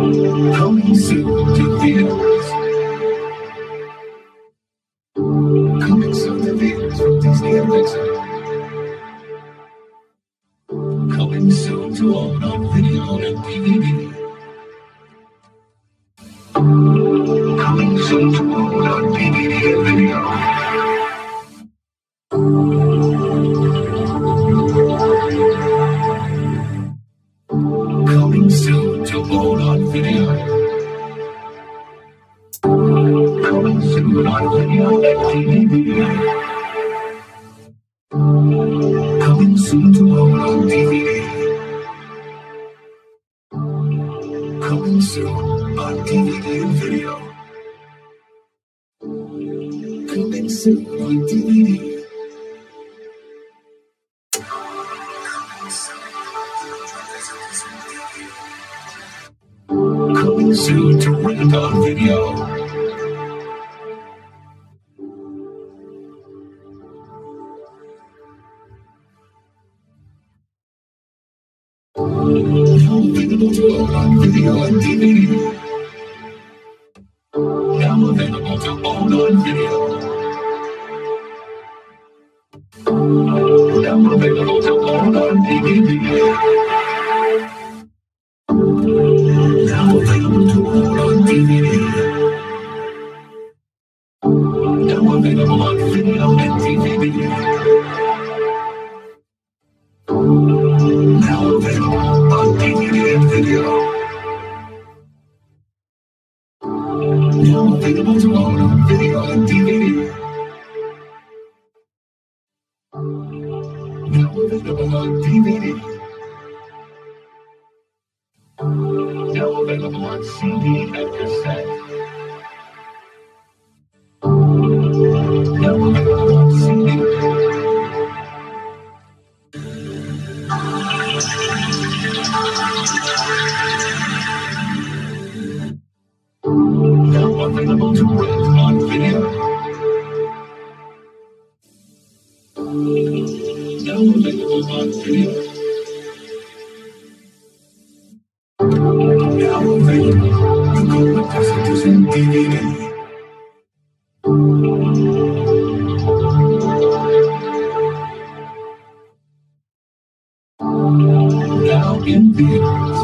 Coming soon to theaters. Coming soon to theaters from Disney and Pixar. Coming soon to own on video and DVD. Coming soon to own on DVD and video. Coming soon to own on video. Coming soon on video and DVD. Coming soon to own on DVD. Coming soon on DVD and video. Coming soon on DVD. Coming soon to rent on video. Now available to own on video and DVD. Now available to own on video. Now available to own on DVD. Now available to own on DVD. Now available on video and DVD. Now available on DVD and video. Now available to own on video and DVD. Now available on DVD. Now available on CD and cassette. Now available on CD. Now available to rent on video. Now available on video. Now available to Golden Passages and DVD. Now in theaters.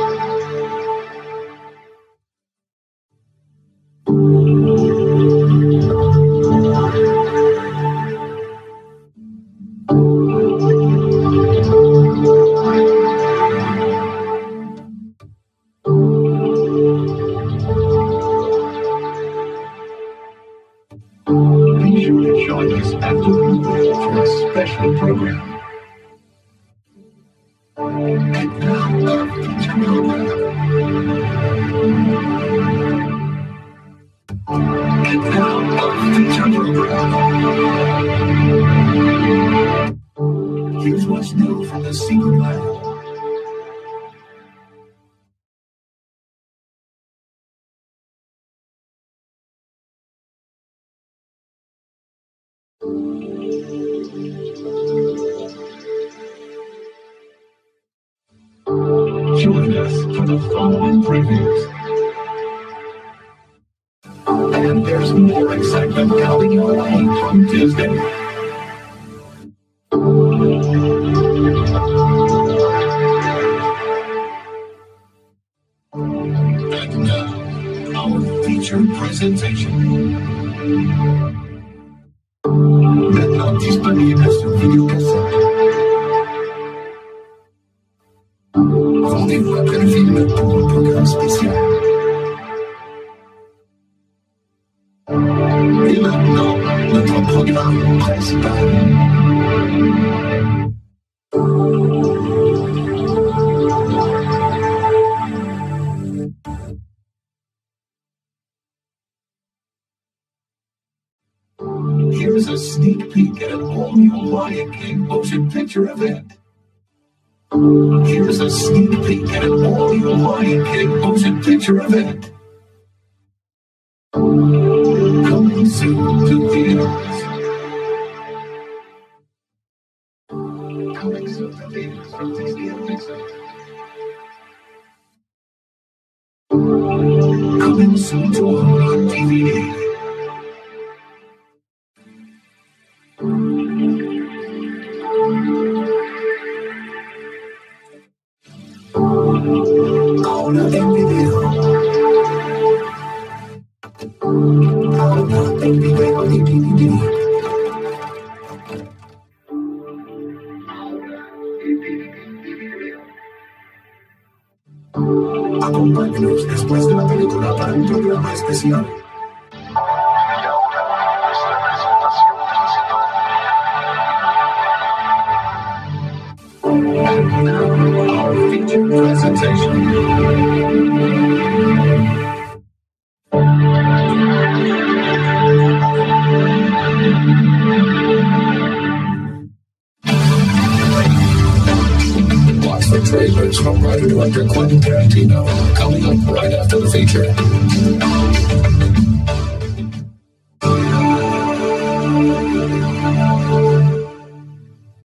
Be sure to join us after the movie for a special program. And now our feature program. And now our feature program. Here's what's new from the Secret Lab. Join us for the following previews. And there's more excitement coming your way from Disney. And now, our featured presentation. Maintenant disponible sur vidéocassette. Rendez-vous après le film pour un programme spécial. Et maintenant, notre programme principal. Here's a sneak peek at an all-new Lion King motion picture event. Here's a sneak peek at an all-new Lion King motion picture event. Coming soon to theaters. Coming soon to theaters from Disney and Pixar. soon to own on DVD. Ahora en video. Ahora en video y DVD. Acompáñenos después de la película para un programa especial. And now, our feature presentation. Watch the trailers from writer-director Quentin Tarantino, coming up right after the feature.